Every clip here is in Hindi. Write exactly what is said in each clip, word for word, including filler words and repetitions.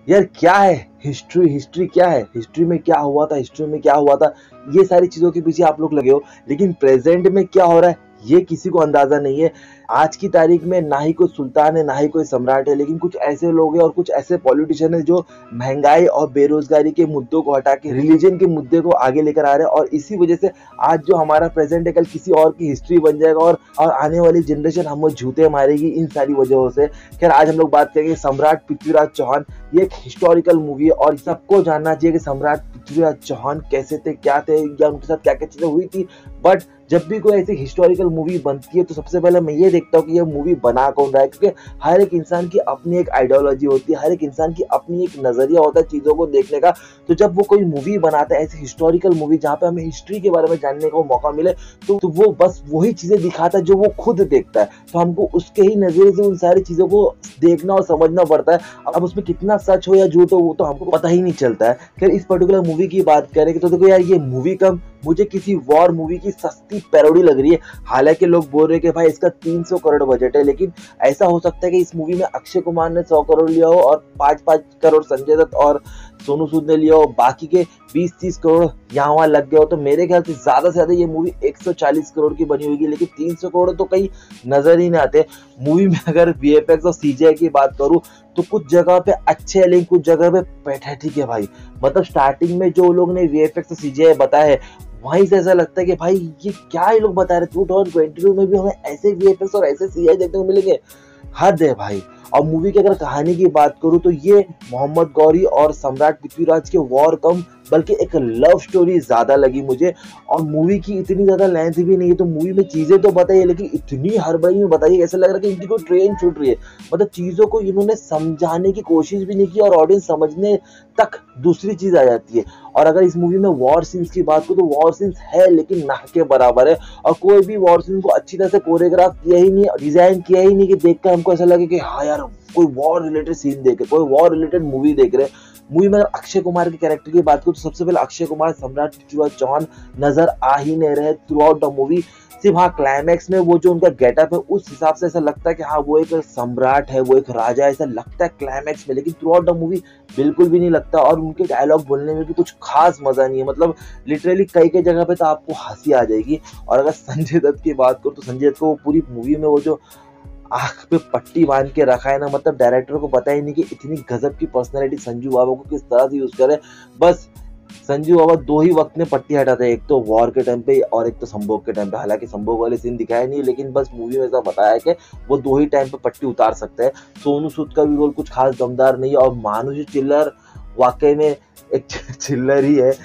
यार क्या है हिस्ट्री, हिस्ट्री क्या है, हिस्ट्री में क्या हुआ था, हिस्ट्री में क्या हुआ था, ये सारी चीजों के पीछे आप लोग लगे हो, लेकिन प्रेजेंट में क्या हो रहा है ये किसी को अंदाजा नहीं है। आज की तारीख में ना ही कोई सुल्तान है ना ही कोई सम्राट है, लेकिन कुछ ऐसे लोग हैं और कुछ ऐसे पॉलिटिशियन है जो महंगाई और बेरोजगारी के मुद्दों को हटा के रिलीजन के मुद्दे को आगे लेकर आ रहे हैं, और इसी वजह से आज जो हमारा प्रेजेंट है कल किसी और की हिस्ट्री बन जाएगा, और और आने वाली जनरेशन हमको झूठे मारेगी इन सारी वजहों से। खैर आज हम लोग बात करेंगे सम्राट पृथ्वीराज चौहान। ये एक हिस्टोरिकल मूवी है और सबको जानना चाहिए कि सम्राट पृथ्वीराज चौहान कैसे थे, क्या थे, या उनके साथ क्या क्या चीजें हुई थी। बट जब भी कोई ऐसी हिस्टोरिकल मूवी बनती है तो सबसे पहले मैं ये देखता हूँ कि ये मूवी बना कौन रहा है, क्योंकि हर एक इंसान की अपनी एक आइडियोलॉजी होती है, हर एक इंसान की अपनी एक नजरिया होता है चीजों को देखने का। तो जब वो कोई मूवी बनाता है ऐसी हिस्टोरिकल मूवी जहाँ पे हमें हिस्ट्री के बारे में जानने का मौका मिले, तो, तो वो बस वही चीजें दिखाता है जो वो खुद देखता है, तो हमको उसके ही नजरिए से उन सारी चीजों को देखना और समझना पड़ता है। अब उसमें कितना सच हो या झूठ हो वो तो हमको पता ही नहीं चलता है। खैर इस पर्टिकुलर मूवी की बात करें तो देखो यार, ये मूवी कम मुझे किसी वॉर मूवी की सस्ती पैरोडी लग रही है। हालांकि लोग बोल रहे हैं कि भाई इसका तीन सौ करोड़ बजट है, लेकिन ऐसा हो सकता है कि इस मूवी में अक्षय कुमार ने सौ करोड़ लिया हो और पांच पांच करोड़ संजय दत्त और सोनू सूद ने लिया हो, बाकी के बीस तीस करोड़ यहाँ वहां लग गए हो। तो मेरे ख्याल से ज्यादा से ज्यादा ये मूवी एक सौ चालीस करोड़ की बनी होगी, लेकिन तीन सौ करोड़ तो कहीं नजर ही नहीं आते मूवी में। अगर वीएफएक्स और सीजीआई की बात करूं तो कुछ जगह पे अच्छे है, लेकिन कुछ जगह पे पैथेटिक है भाई। मतलब स्टार्टिंग में जो लोग ने वीएफएक्स और सीजीआई बताया है वहीं से ऐसा लगता है कि भाई ये क्या ये लोग बता रहे, टू थाउजेंड ट्वेंटी टू में भी हमें ऐसे वीएफएक्स और ऐसे सीजीआई देखने को मिलेंगे, हद है भाई। और मूवी की अगर कहानी की बात करूं तो ये मोहम्मद गौरी और सम्राट पृथ्वीराज के वॉर कम बल्कि एक लव स्टोरी ज्यादा लगी मुझे। और मूवी की इतनी ज्यादा लेंथ भी नहीं है, तो मूवी में चीजें तो बताइए लेकिन इतनी हड़बड़ी में बताइए ऐसा लग रहा है कि इनकी कोई ट्रेन छूट रही है। मतलब चीजों को इन्होंने समझाने की कोशिश भी नहीं की और ऑडियंस समझने तक दूसरी चीज आ जाती है। और अगर इस मूवी में वॉर सीन्स की बात करूं तो वॉर सीन्स है लेकिन ना के बराबर है, और कोई भी वॉर सीन को अच्छी तरह से कोरियोग्राफ किया ही नहीं, डिजाइन किया ही नहीं कि देखकर हमको ऐसा लगे कि हाँ यार कोई वॉर रिलेटेड सीन देख रहे, कोई वॉर रिलेटेड मूवी देख रहे। मूवी में अक्षय कुमार के कैरेक्टर की बात करूं तो सबसे पहले अक्षय कुमार सम्राट पृथ्वीराज चौहान नजर आ ही नहीं रहे थ्रू आउट द मूवी। सिर्फ हाँ क्लाइमैक्स में वो जो उनका गेटअप है उस हिसाब से ऐसा लगता है कि हाँ वो एक सम्राट है, वो एक राजा है, ऐसा लगता है क्लाइमैक्स में, लेकिन थ्रू आउट द मूवी बिल्कुल भी नहीं लगता। और उनके डायलॉग बोलने में भी कुछ खास मजा नहीं है, मतलब लिटरली कई कई जगह पे तो आपको हंसी आ जाएगी। और अगर संजय दत्त की बात करूँ तो संजय दत्त को पूरी मूवी में वो जो आंख पे पट्टी बांध के रखा है ना, मतलब डायरेक्टर को पता ही नहीं कि इतनी गजब की पर्सनैलिटी संजू बाबा को किस तरह से यूज करे। बस संजू बाबा दो ही वक्त में पट्टी हटाते हैं, एक तो वॉर के टाइम पे और एक तो संभोग के टाइम पे। हालांकि संभोग वाले सीन दिखाया नहीं, लेकिन बस मूवी में ऐसा बताया है कि वो दो ही टाइम पे पट्टी उतार सकते हैं। सोनू सूद का भी रोल कुछ खास दमदार नहीं है, और मानुष चिल्लर वाकई में एक चिल्लर ही है।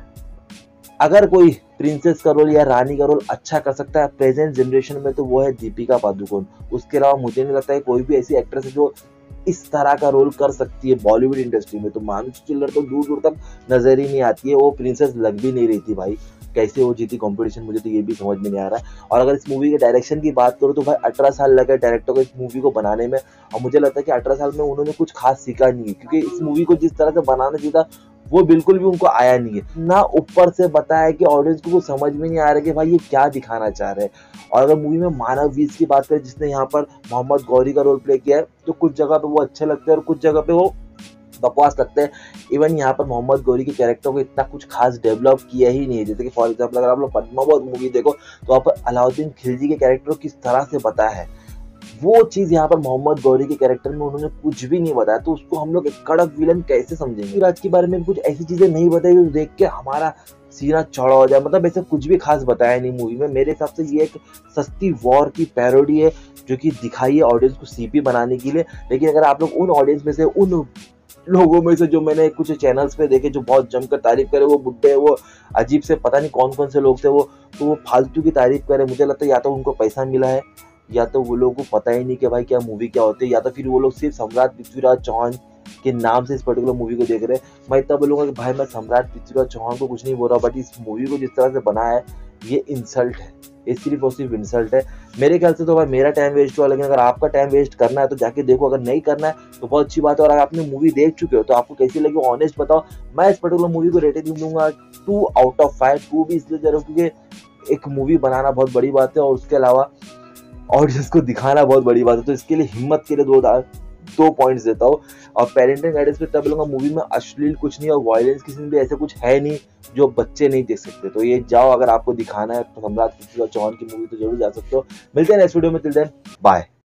अगर कोई प्रिंसेस का रोल या रानी का रोल अच्छा कर सकता है प्रेजेंट जनरेशन में तो वो है दीपिका पादुकोण। उसके अलावा मुझे नहीं लगता है कोई भी ऐसी एक्ट्रेस है जो इस तरह का रोल कर सकती है बॉलीवुड इंडस्ट्री में। तो मानुष चिल्लर तो दूर दूर तक नजर ही नहीं आती है, वो प्रिंसेस लग भी नहीं रही थी भाई। कैसे वो जीती कंपटीशन मुझे तो ये भी समझ में नहीं आ रहा है। और अगर इस मूवी के डायरेक्शन की बात करूँ तो भाई अठारह साल लगे डायरेक्टर को इस मूवी को बनाने में, और मुझे लगता है कि अठारह साल में उन्होंने कुछ खास सीखा नहीं है, क्योंकि इस मूवी को जिस तरह से बनाना चाहिए था वो बिल्कुल भी उनको आया नहीं है ना। ऊपर से बताया कि ऑडियंस को कुछ समझ में नहीं आ रहा कि भाई ये क्या दिखाना चाह रहे हैं। और अगर मूवी में मानव वीस की बात करें जिसने यहाँ पर मोहम्मद गौरी का रोल प्ले किया है, तो कुछ जगह पे वो अच्छे लगते हैं और कुछ जगह पे वो बकवास लगते हैं। इवन यहाँ पर मोहम्मद गौरी के कैरेक्टर को इतना कुछ खास डेवलप किया ही नहीं है। जैसे कि फॉर एग्जाम्पल अगर आप लोग पद्मावत मूवी देखो तो वहाँ पर अलाउद्दीन खिलजी के कैरेक्टर को किस तरह से बताया है, वो चीज यहाँ पर मोहम्मद गौरी के कैरेक्टर में उन्होंने कुछ भी नहीं बताया। तो उसको हम लोग एक कड़क विलन कैसे समझेंगे। राज के बारे में कुछ ऐसी चीजें नहीं बताई जो देख के हमारा सीना चौड़ा हो जाए। मतलब ऐसे कुछ भी खास बताया नहीं मूवी में। मेरे हिसाब से ये एक सस्ती वॉर की पैरोडी है जो कि दिखाई है ऑडियंस को सीपी बनाने के लिए। लेकिन अगर आप लोग उन ऑडियंस में से, उन लोगों में से जो मैंने कुछ चैनल्स पे देखे जो बहुत जमकर तारीफ करे, वो बुड्ढे, वो अजीब से पता नहीं कौन कौन से लोग थे, वो तो वो फालतू की तारीफ करे। मुझे लगता है या तो उनको पैसा मिला है या तो वो लोगों को पता ही नहीं कि भाई क्या मूवी क्या होती है, या तो फिर वो लोग सिर्फ सम्राट पृथ्वीराज चौहान के नाम से इस पर्टिकुलर मूवी को देख रहे हैं। मैं इतना बोलूंगा कि भाई मैं सम्राट पृथ्वीराज चौहान को कुछ नहीं बोल रहा, बट इस मूवी को जिस तरह से बनाया है ये इंसल्ट है, ये सिर्फ और सिर्फ इंसल्ट है। मेरे ख्याल से तो भाई मेरा टाइम वेस्ट हुआ, लेकिन अगर आपका टाइम वेस्ट करना है तो जाके देखो, अगर नहीं करना है तो बहुत अच्छी बात है। और अगर आपने मूवी देख चुके हो तो आपको कैसी लगी ऑनेस्ट बताओ। मैं इस पर्टिकुलर मूवी को रेटिंग दूंगा two out of five. Two भी इसलिए जरूर क्योंकि एक मूवी बनाना बहुत बड़ी बात है और उसके अलावा ऑडियंस को दिखाना बहुत बड़ी बात है, तो इसके लिए हिम्मत के लिए दो दो पॉइंट्स देता हूँ। और पेरेंटिंग गाइडेंस पे तब बोलूंगा मूवी में अश्लील कुछ नहीं और वायलेंस की सीन भी ऐसे कुछ है नहीं जो बच्चे नहीं देख सकते। तो ये जाओ, अगर आपको दिखाना है सम्राट पृथ्वीराज चौहान की मूवी तो जरूर जा सकते हो। मिलते हैं नेक्स्ट वीडियो में, टिल देन बाय।